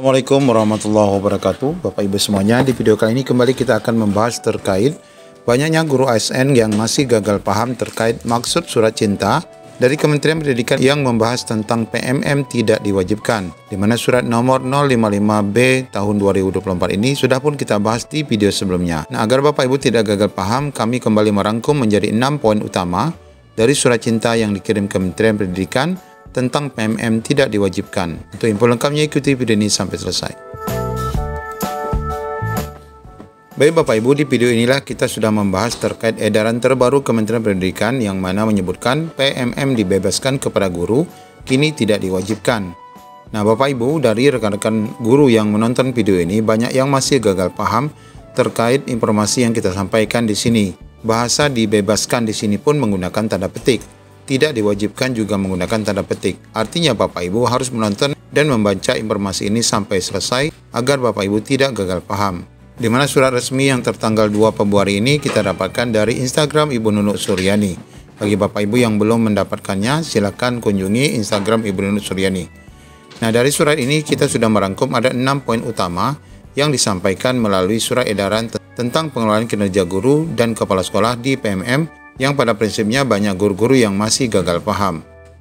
Assalamualaikum warahmatullahi wabarakatuh. Bapak Ibu semuanya, di video kali ini kembali kita akan membahas terkait banyaknya guru ASN yang masih gagal paham terkait maksud surat cinta dari Kementerian Pendidikan yang membahas tentang PMM tidak diwajibkan, di mana surat nomor 055B tahun 2024 ini sudah pun kita bahas di video sebelumnya. Nah, agar Bapak Ibu tidak gagal paham, kami kembali merangkum menjadi 6 poin utama dari surat cinta yang dikirim Kementerian Pendidikan tentang PMM tidak diwajibkan. Untuk info lengkapnya ikuti video ini sampai selesai. Baik Bapak Ibu, di video inilah kita sudah membahas terkait edaran terbaru Kementerian Pendidikan yang mana menyebutkan PMM dibebaskan kepada guru, kini tidak diwajibkan. Nah Bapak Ibu, dari rekan-rekan guru yang menonton video ini, banyak yang masih gagal paham terkait informasi yang kita sampaikan di sini. Bahasa dibebaskan di sini pun menggunakan tanda petik. Tidak diwajibkan juga menggunakan tanda petik. Artinya Bapak Ibu harus menonton dan membaca informasi ini sampai selesai agar Bapak Ibu tidak gagal paham. Di mana surat resmi yang tertanggal 2 Februari ini kita dapatkan dari Instagram Ibu Nunuk Suryani. Bagi Bapak Ibu yang belum mendapatkannya, silakan kunjungi Instagram Ibu Nunuk Suryani. Nah, dari surat ini kita sudah merangkum ada 6 poin utama yang disampaikan melalui surat edaran tentang pengelolaan kinerja guru dan kepala sekolah di PMM yang pada prinsipnya banyak guru-guru yang masih gagal paham.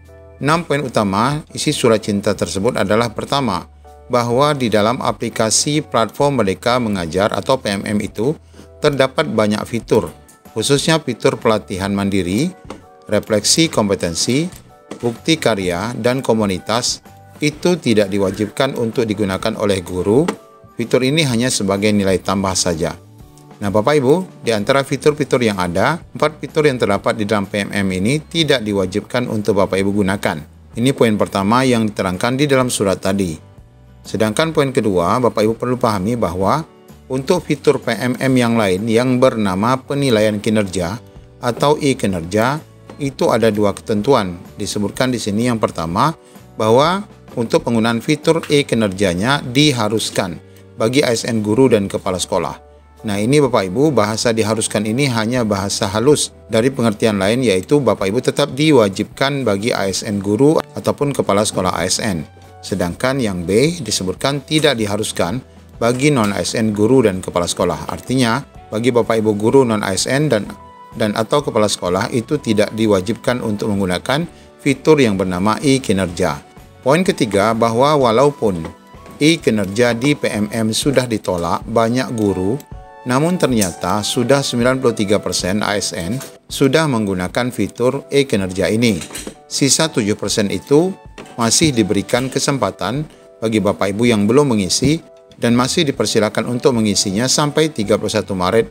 6 poin utama isi surat cinta tersebut adalah pertama, bahwa di dalam aplikasi platform Merdeka Mengajar atau PMM itu terdapat banyak fitur, khususnya fitur pelatihan mandiri, refleksi kompetensi, bukti karya, dan komunitas itu tidak diwajibkan untuk digunakan oleh guru. Fitur ini hanya sebagai nilai tambah saja. Nah Bapak Ibu, di antara fitur-fitur yang ada, 4 fitur yang terdapat di dalam PMM ini tidak diwajibkan untuk Bapak Ibu gunakan. Ini poin pertama yang diterangkan di dalam surat tadi. Sedangkan poin kedua, Bapak Ibu perlu pahami bahwa untuk fitur PMM yang lain yang bernama penilaian kinerja atau e-kinerja, itu ada 2 ketentuan. Disebutkan di sini yang pertama, bahwa untuk penggunaan fitur e-kinerjanya diharuskan bagi ASN guru dan kepala sekolah. Nah ini Bapak Ibu, bahasa diharuskan ini hanya bahasa halus dari pengertian lain, yaitu Bapak Ibu tetap diwajibkan bagi ASN guru ataupun kepala sekolah ASN. Sedangkan yang B disebutkan tidak diharuskan bagi non-ASN guru dan kepala sekolah. Artinya bagi Bapak Ibu guru non-ASN dan atau kepala sekolah itu tidak diwajibkan untuk menggunakan fitur yang bernama e-kinerja. Poin ketiga, bahwa walaupun e-kinerja di PMM sudah ditolak banyak guru, namun ternyata sudah 93% ASN sudah menggunakan fitur e-kinerja ini. Sisa 7% itu masih diberikan kesempatan bagi Bapak Ibu yang belum mengisi dan masih dipersilakan untuk mengisinya sampai 31 Maret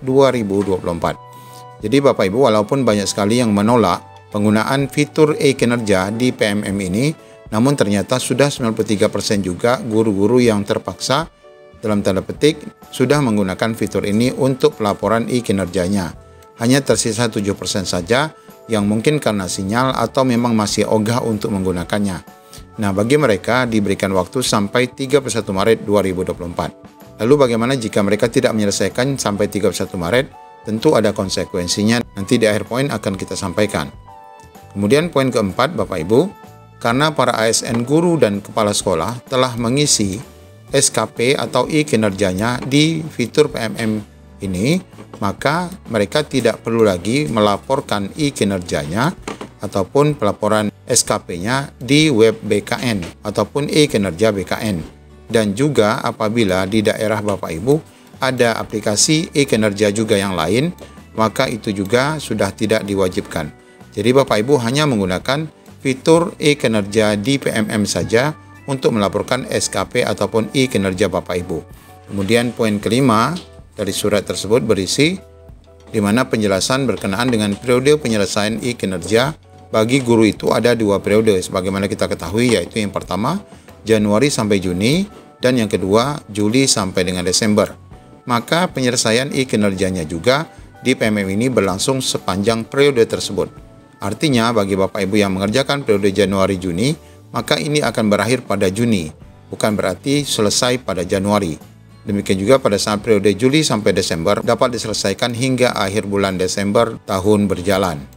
2024. Jadi Bapak Ibu, walaupun banyak sekali yang menolak penggunaan fitur e-kinerja di PMM ini, namun ternyata sudah 93% juga guru-guru yang terpaksa dalam tanda petik sudah menggunakan fitur ini untuk pelaporan e-kinerjanya. Hanya tersisa 7% saja yang mungkin karena sinyal atau memang masih ogah untuk menggunakannya. Nah, bagi mereka diberikan waktu sampai 31 Maret 2024. Lalu bagaimana jika mereka tidak menyelesaikan sampai 31 Maret? Tentu ada konsekuensinya, nanti di akhir poin akan kita sampaikan. Kemudian poin keempat Bapak Ibu, karena para ASN guru dan kepala sekolah telah mengisi SKP atau e-kinerjanya di fitur PMM ini, maka mereka tidak perlu lagi melaporkan e-kinerjanya ataupun pelaporan SKP-nya di web BKN ataupun e-kinerja BKN. Dan juga apabila di daerah Bapak Ibu ada aplikasi e-kinerja juga yang lain, maka itu juga sudah tidak diwajibkan. Jadi Bapak Ibu hanya menggunakan fitur e-kinerja di PMM saja untuk melaporkan SKP ataupun e-kinerja Bapak Ibu. Kemudian poin kelima dari surat tersebut berisi di mana penjelasan berkenaan dengan periode penyelesaian e-kinerja bagi guru itu ada 2 periode sebagaimana kita ketahui, yaitu yang pertama Januari sampai Juni dan yang kedua Juli sampai dengan Desember. Maka penyelesaian e-kinerjanya juga di PMM ini berlangsung sepanjang periode tersebut. Artinya bagi Bapak Ibu yang mengerjakan periode Januari-Juni, maka ini akan berakhir pada Juni, bukan berarti selesai pada Januari. Demikian juga pada saat periode Juli sampai Desember dapat diselesaikan hingga akhir bulan Desember tahun berjalan.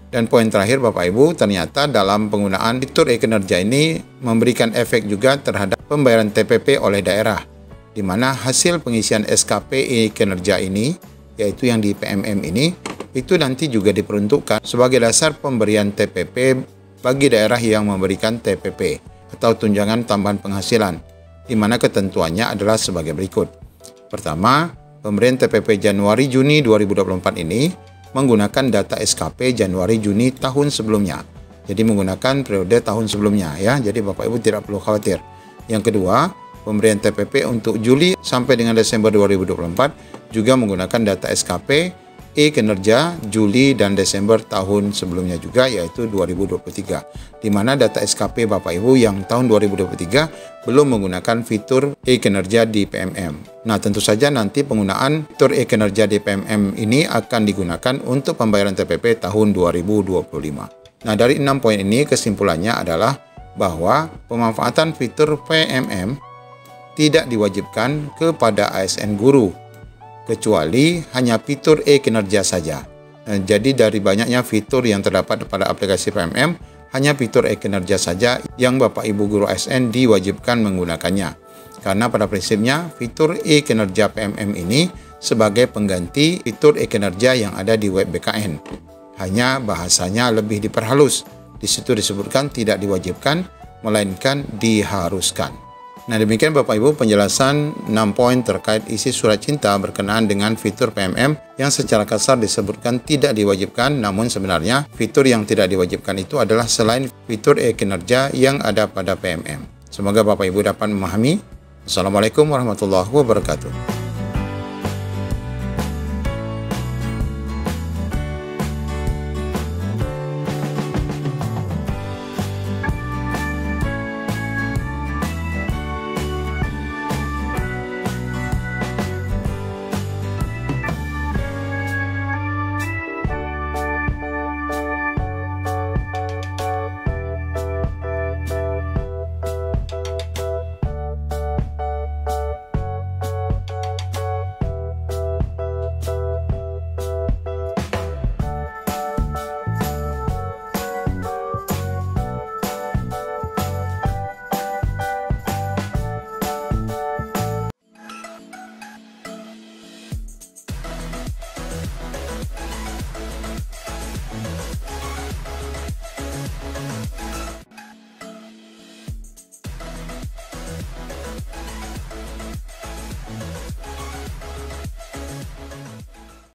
Dan poin terakhir Bapak Ibu, ternyata dalam penggunaan fitur e-kinerja ini memberikan efek juga terhadap pembayaran TPP oleh daerah, di mana hasil pengisian SKP e-kinerja ini, yaitu yang di PMM ini, itu nanti juga diperuntukkan sebagai dasar pemberian TPP bagi daerah yang memberikan TPP atau tunjangan tambahan penghasilan, di mana ketentuannya adalah sebagai berikut. Pertama, pemberian TPP Januari-Juni 2024 ini menggunakan data SKP Januari-Juni tahun sebelumnya. Jadi menggunakan periode tahun sebelumnya ya. Jadi Bapak Ibu tidak perlu khawatir. Yang kedua, pemberian TPP untuk Juli sampai dengan Desember 2024 juga menggunakan data SKP e-kinerja Juli dan Desember tahun sebelumnya juga, yaitu 2023. Di mana data SKP Bapak Ibu yang tahun 2023 belum menggunakan fitur e-kinerja di PMM. Nah, tentu saja nanti penggunaan fitur e-kinerja di PMM ini akan digunakan untuk pembayaran TPP tahun 2025. Nah, dari 6 poin ini kesimpulannya adalah bahwa pemanfaatan fitur PMM tidak diwajibkan kepada ASN guru, kecuali hanya fitur e-kinerja saja. Jadi dari banyaknya fitur yang terdapat pada aplikasi PMM, hanya fitur e-kinerja saja yang Bapak Ibu guru ASN diwajibkan menggunakannya. Karena pada prinsipnya fitur e-kinerja PMM ini sebagai pengganti fitur e-kinerja yang ada di web BKN. Hanya bahasanya lebih diperhalus. Di situ disebutkan tidak diwajibkan, melainkan diharuskan. Nah, demikian Bapak Ibu penjelasan 6 poin terkait isi surat cinta berkenaan dengan fitur PMM yang secara kasar disebutkan tidak diwajibkan, namun sebenarnya fitur yang tidak diwajibkan itu adalah selain fitur e-kinerja yang ada pada PMM. Semoga Bapak Ibu dapat memahami. Assalamualaikum warahmatullahi wabarakatuh.